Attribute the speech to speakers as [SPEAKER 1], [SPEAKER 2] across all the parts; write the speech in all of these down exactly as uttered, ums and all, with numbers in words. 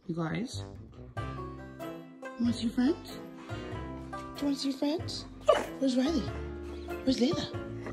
[SPEAKER 1] You guys, you want to see your friends? Do you want to see your friends? Where's Riley? Where's Layla?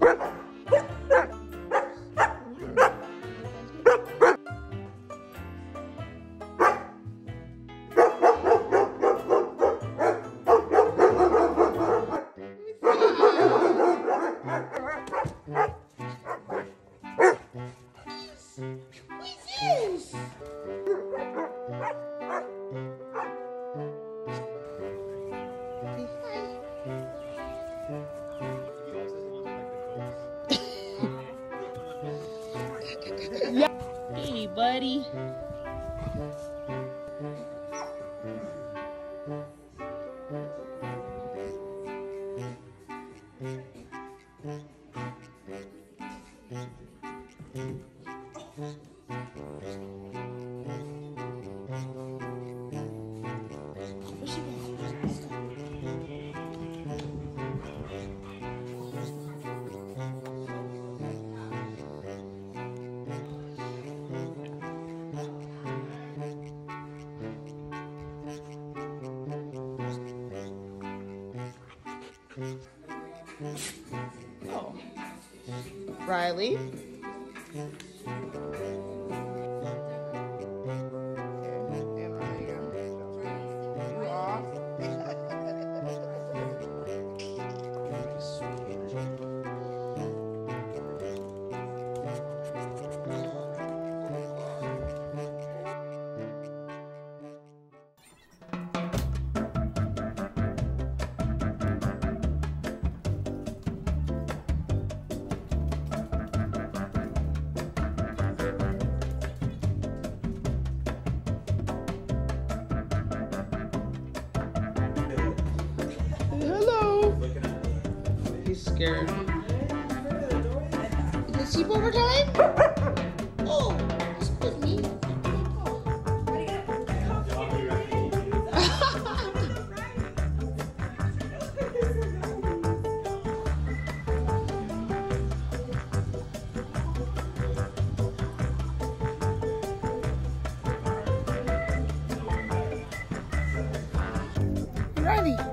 [SPEAKER 1] Hey, buddy. Oh, Riley. He's scared. Is it sleepover time? Oh, excuse me. Riley.